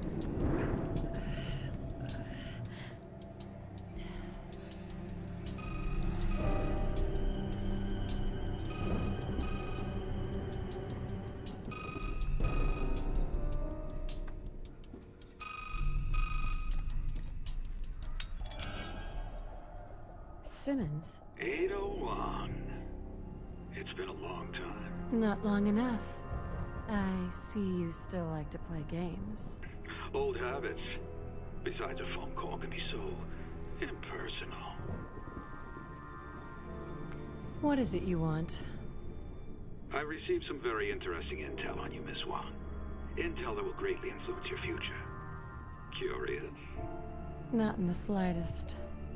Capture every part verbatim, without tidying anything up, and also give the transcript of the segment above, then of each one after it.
Simmons? Ada Wong. It's been a long time. Not long enough. I see you still like to play games. Old habits. Besides, a phone call can be so impersonal. What is it you want? I received some very interesting intel on you, Miss Wong. Intel that will greatly influence your future. Curious? Not in the slightest.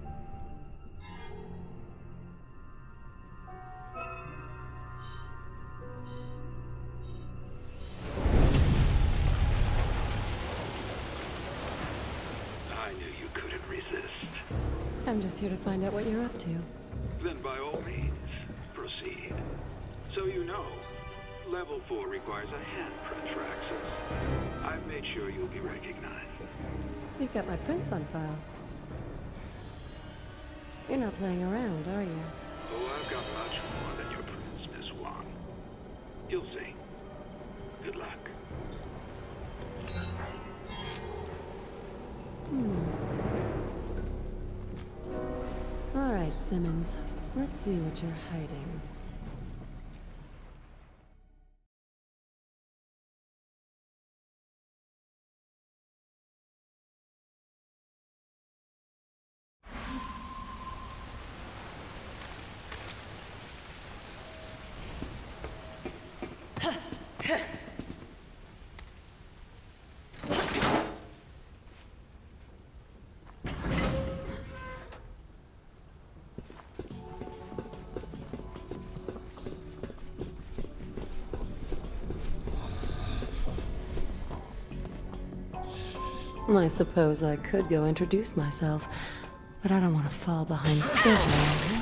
I'm just here to find out what you're up to. Then by all means, proceed. So you know, level four requires a handprint for access. I've made sure you'll be recognized. You've got my prints on file. You're not playing around, are you? Oh, I've got much more than your prints, Miss Wong. You'll see. Good luck. Hmm. All right, Simmons. Let's see what you're hiding. I suppose I could go introduce myself, but I don't want to fall behind schedule.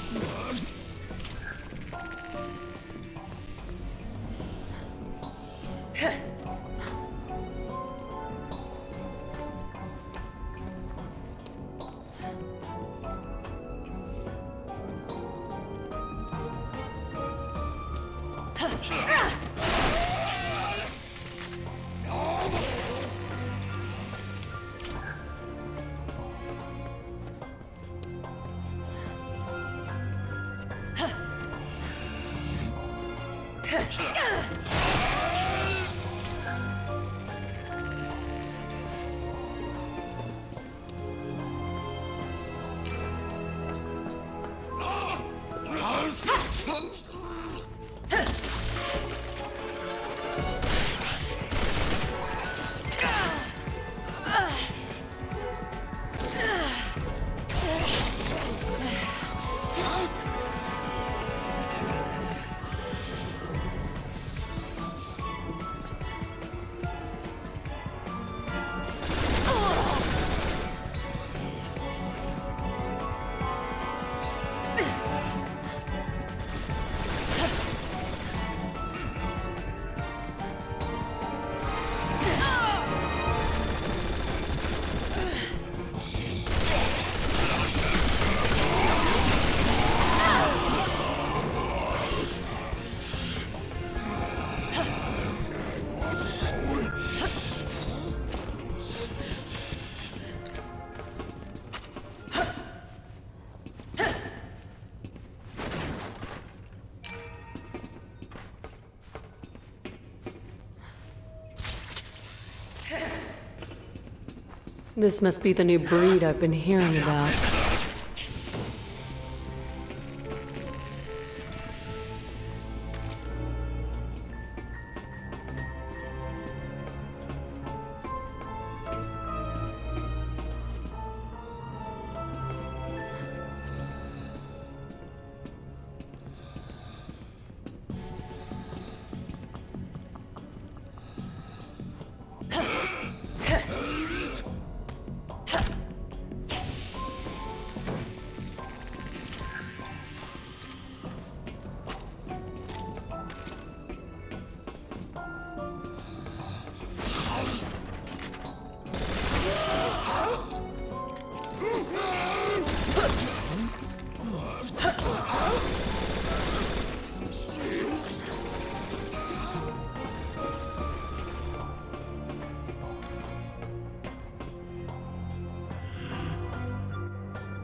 This must be the new breed I've been hearing about.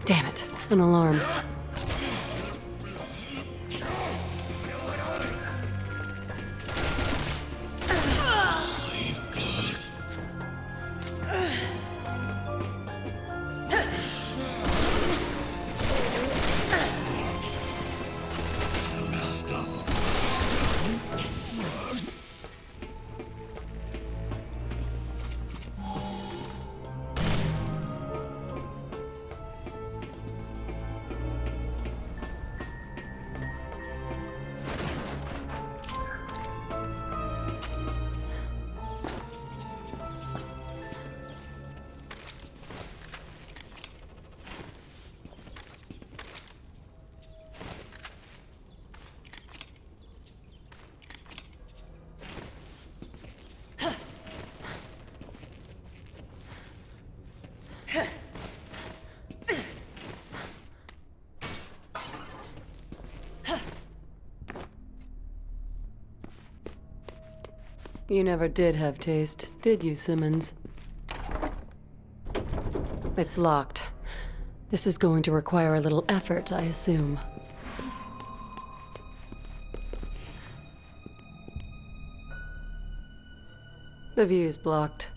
Damn it, an alarm. You never did have taste, did you, Simmons? It's locked. This is going to require a little effort, I assume. The view's blocked.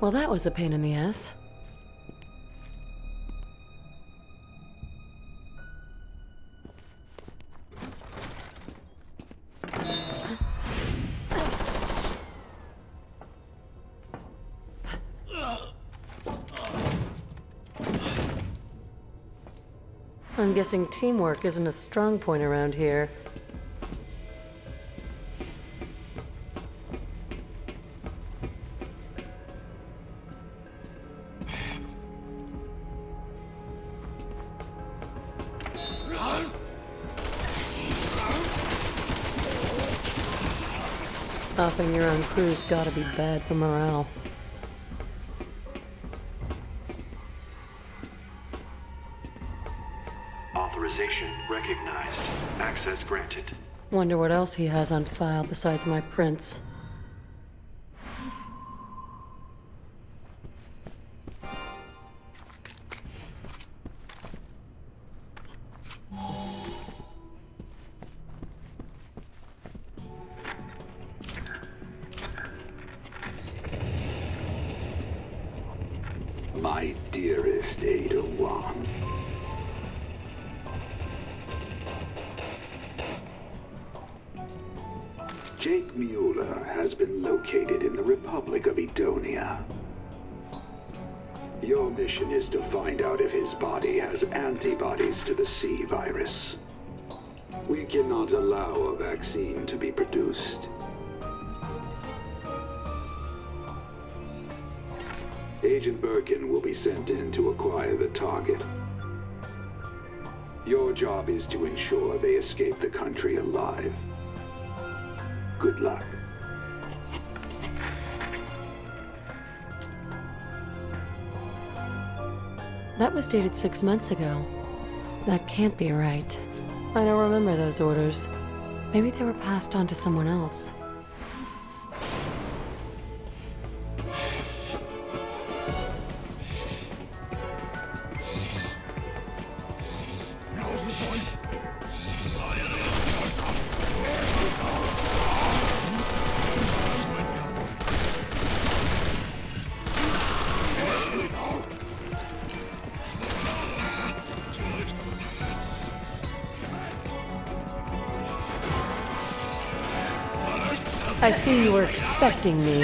Well, that was a pain in the ass. I'm guessing teamwork isn't a strong point around here. Offing your own crew's gotta be bad for morale. Authorization recognized. Access granted. Wonder what else he has on file besides my prints. My dearest Ada Wong. Jake Mueller has been located in the Republic of Edonia. Your mission is to find out if his body has antibodies to the C virus. We cannot allow a vaccine to be produced. Agent Birkin will be sent in to acquire the target. Your job is to ensure they escape the country alive. Good luck. That was dated six months ago. That can't be right. I don't remember those orders. Maybe they were passed on to someone else. I see you were expecting me.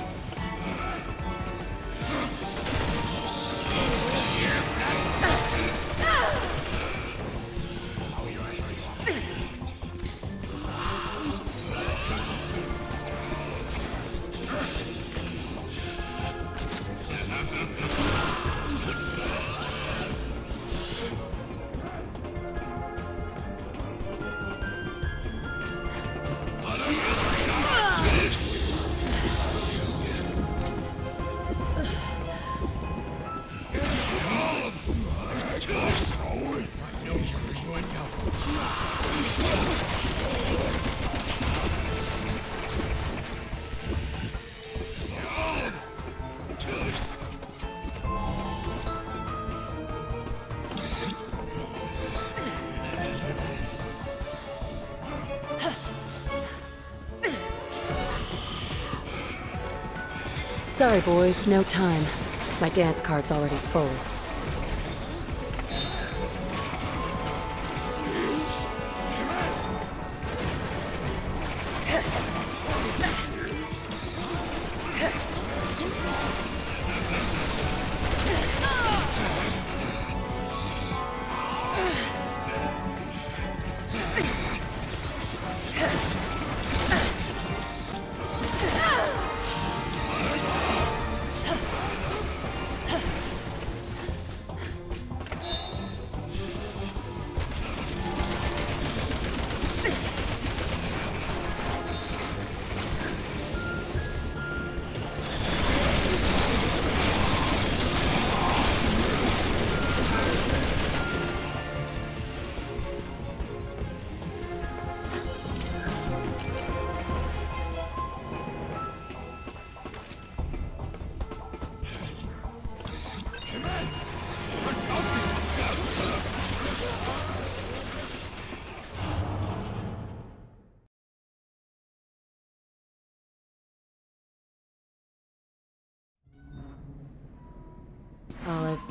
Sorry, boys, no time. My dance card's already full.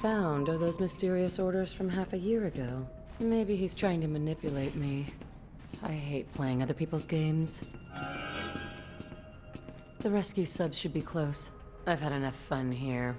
found are those mysterious orders from half a year ago. Maybe he's trying to manipulate me. I hate playing other people's games. The rescue subs should be close. I've had enough fun here.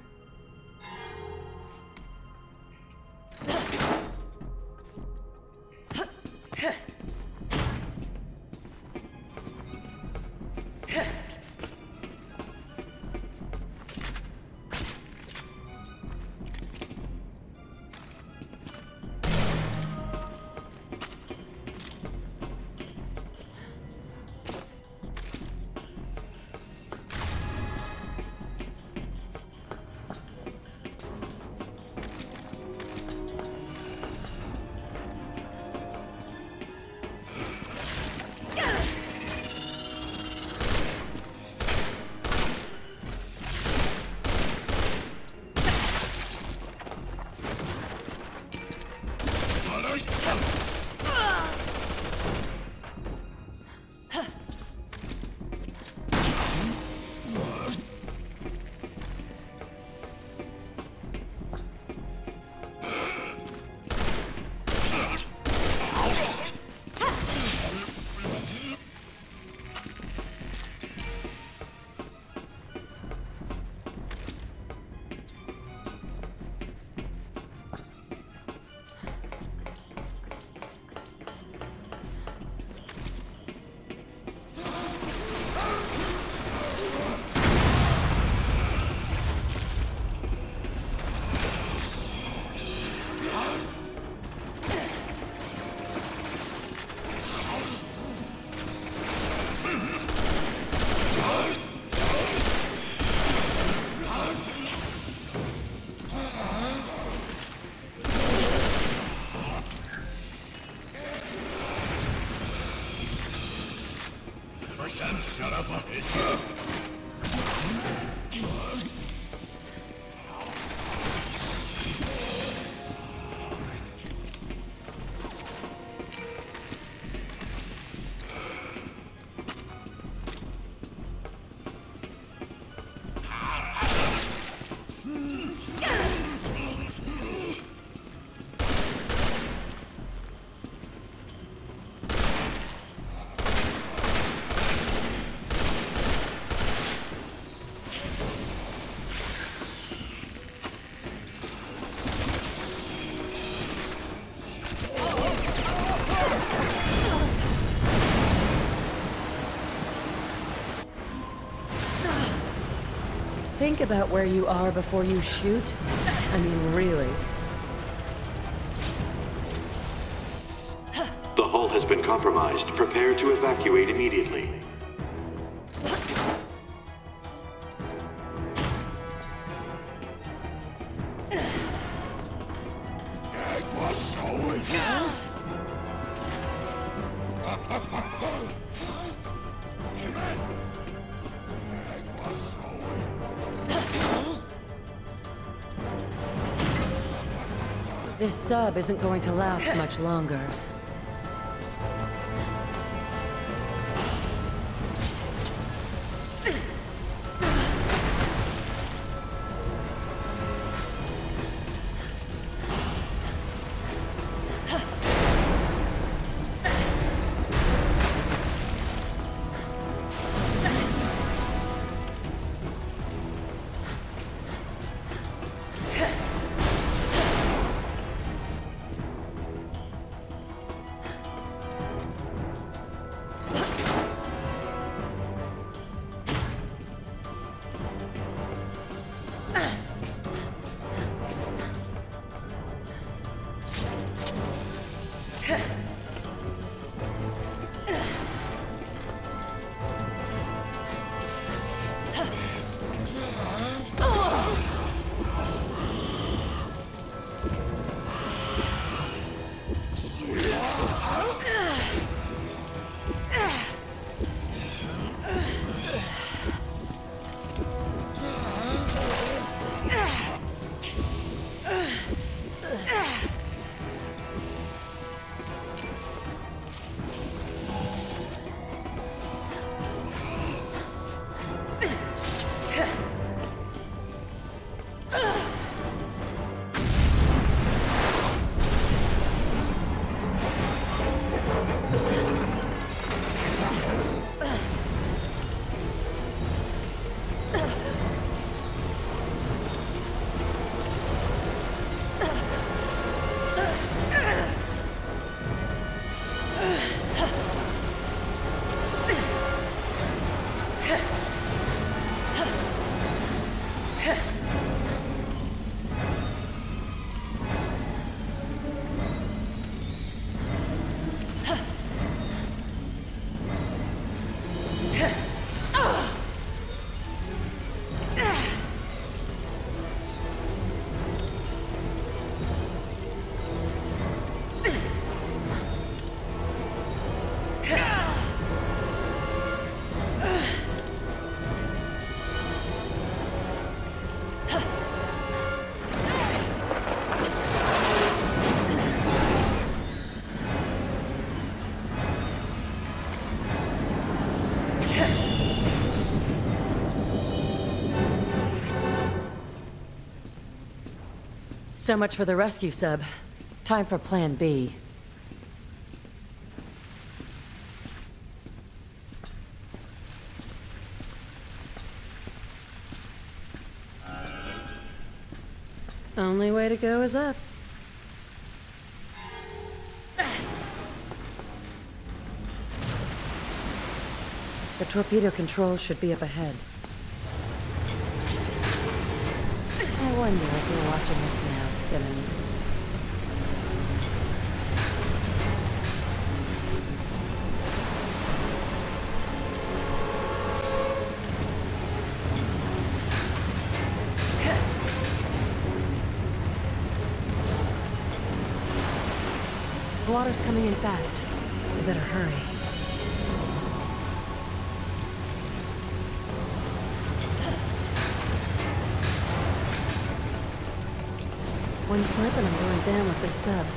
Think about where you are before you shoot. I mean, really. The hull has been compromised. Prepare to evacuate immediately. This sub isn't going to last much longer. So much for the rescue sub. Time for Plan B. Only way to go is up. The torpedo controls should be up ahead. I wonder if you're watching this now, Simmons. The water's coming in fast. We better hurry. One slip and I'm going down with this sub.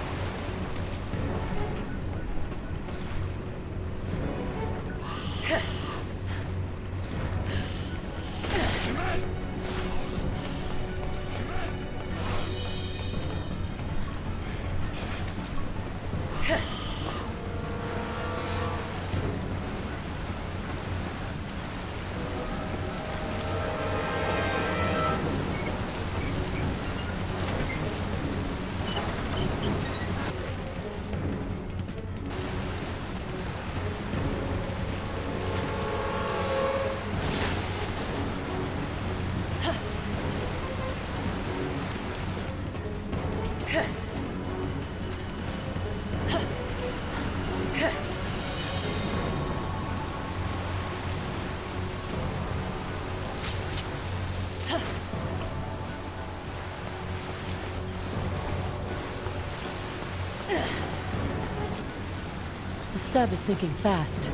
The sub is sinking fast.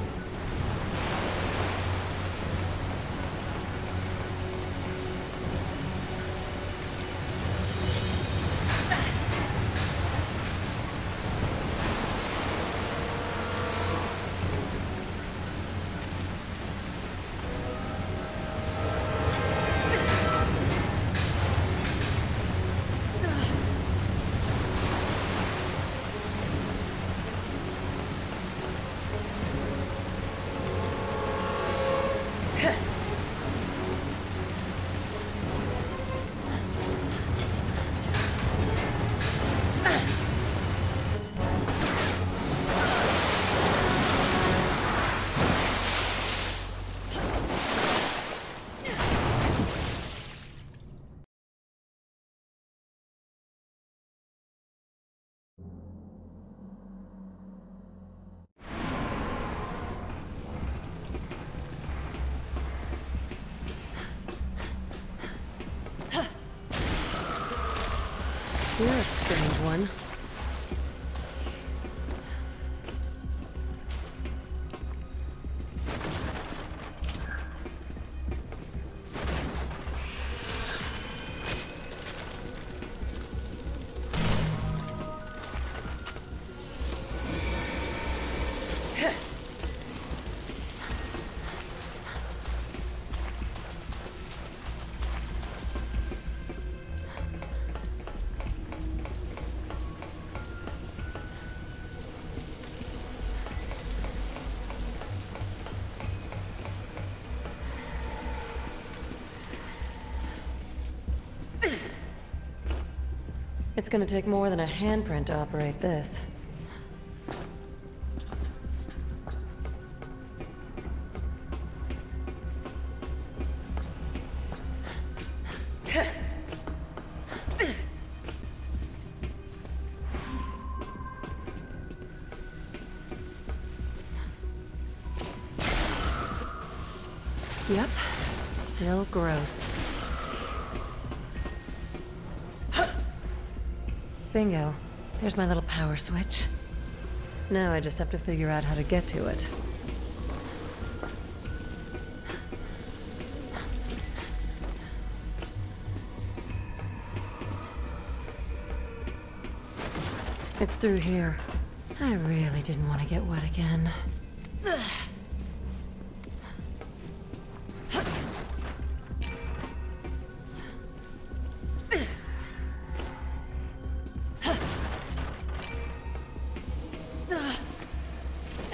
You're a strange one. It's gonna take more than a handprint to operate this. Yep, still gross. Bingo. There's my little power switch. Now I just have to figure out how to get to it. It's through here. I really didn't want to get wet again.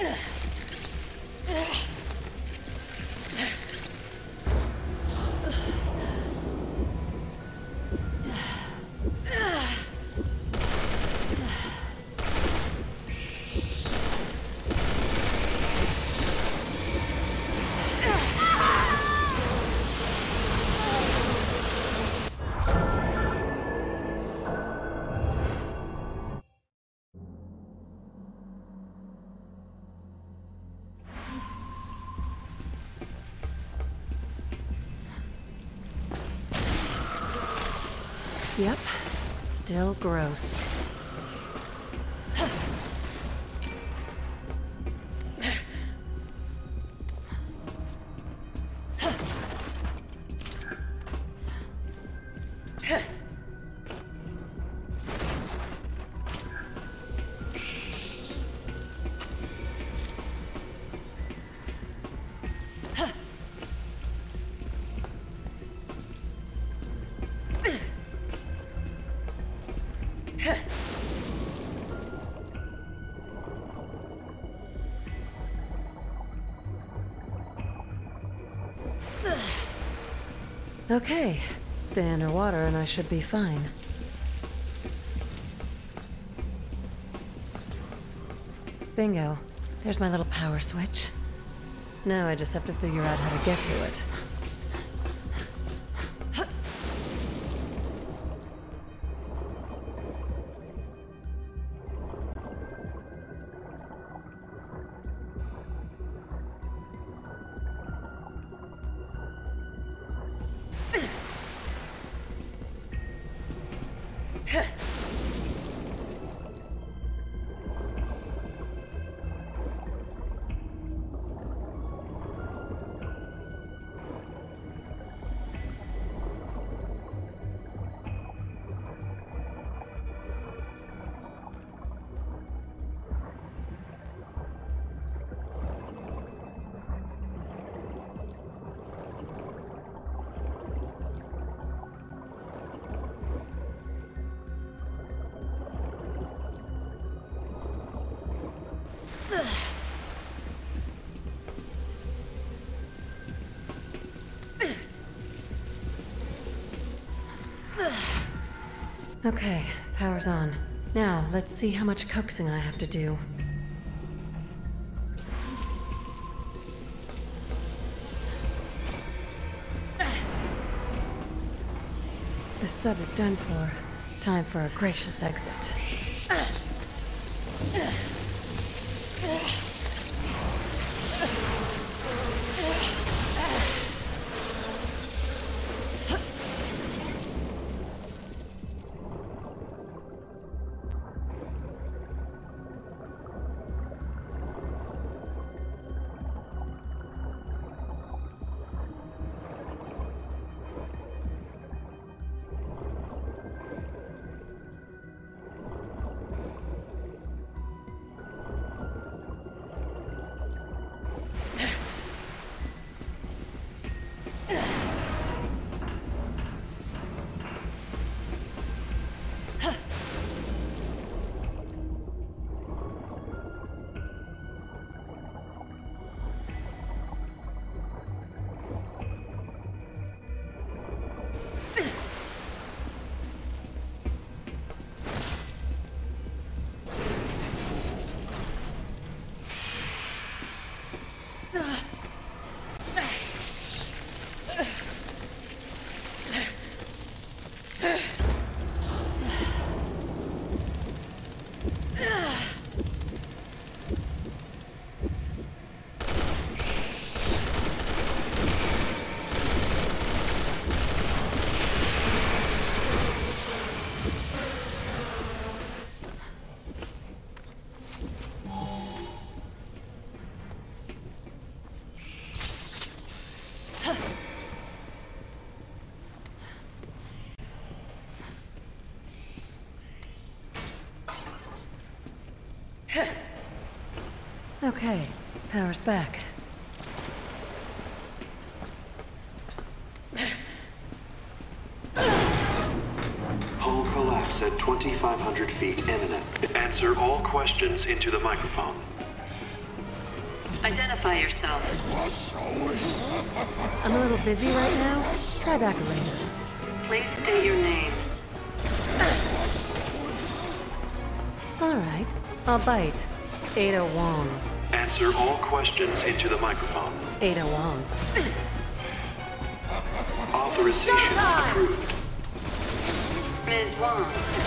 Yep, still gross. Okay, stay underwater and I should be fine. Bingo. There's my little power switch. Now I just have to figure out how to get to it. Okay, power's on. Now, let's see how much coaxing I have to do. The sub is done for. Time for a gracious exit. Okay, power's back. Hull collapse at twenty-five hundred feet imminent. Answer all questions into the microphone. Identify yourself. I'm a little busy right now. Try back later. Please state your name. All right. I'll bite. Ada Wong. Answer all questions into the microphone. Ada Wong. Authorization Showtime! approved. Miz Wong.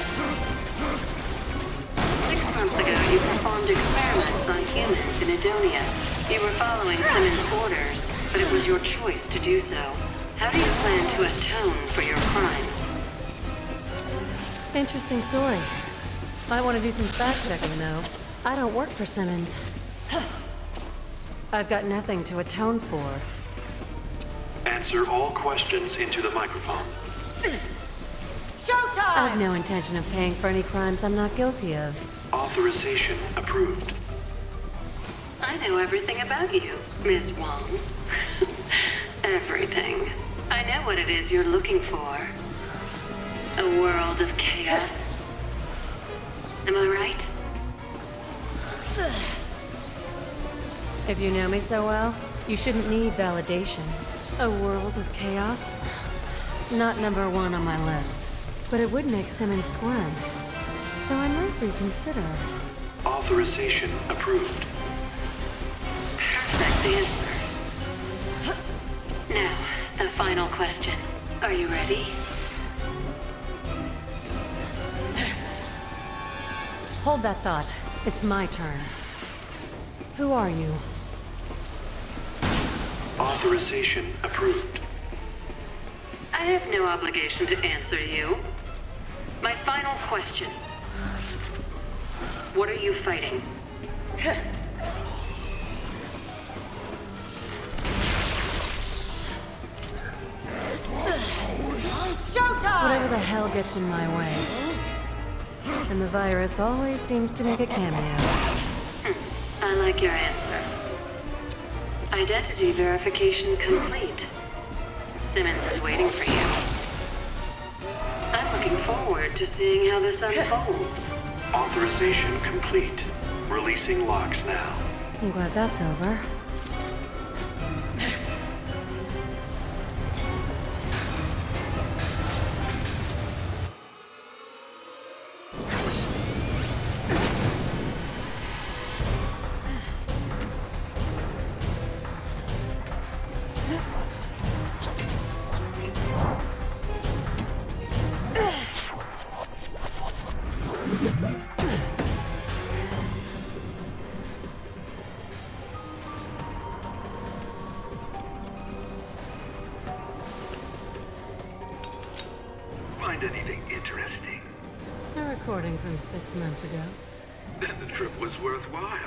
Six months ago, you performed experiments on humans in Edonia. You were following Simmons' orders, but it was your choice to do so. How do you plan to atone for your crimes? Interesting story. I want to do some fact-checking, though. I don't work for Simmons. I've got nothing to atone for. Answer all questions into the microphone. Showtime! I have no intention of paying for any crimes I'm not guilty of. Authorization approved. I know everything about you, Miz Wong. Everything. I know what it is you're looking for. A world of chaos. Am I right? If you know me so well, you shouldn't need validation. A world of chaos? Not number one on my list. But it would make Simmons squirm. So I might reconsider. Authorization approved. Perfect answer. Now, the final question. Are you ready? Hold that thought. It's my turn. Who are you? Authorization approved. I have no obligation to answer you. My final question. What are you fighting? Showtime! Whatever the hell gets in my way. And the virus always seems to make a cameo. Hmm. I like your answer. Identity verification complete. Simmons is waiting for you. I'm looking forward to seeing how this unfolds. Authorization complete. Releasing locks now. I'm glad that's over. Find anything interesting? A recording from six months ago. Then the trip was worthwhile.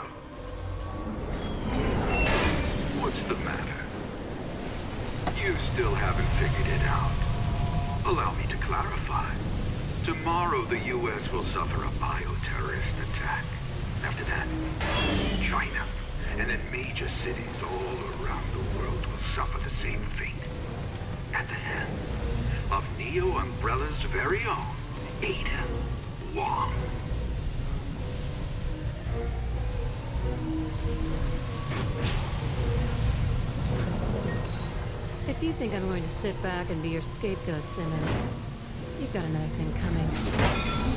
What's the matter? You still haven't figured it out. Allow me to clarify. Tomorrow the U S will suffer a bioterrorist attack. After that, China, and then major cities all around the world will suffer the same fate. At the hand of Neo Umbrella's very own Ada Wong. If you think I'm going to sit back and be your scapegoat, Simmons, you've got another thing coming.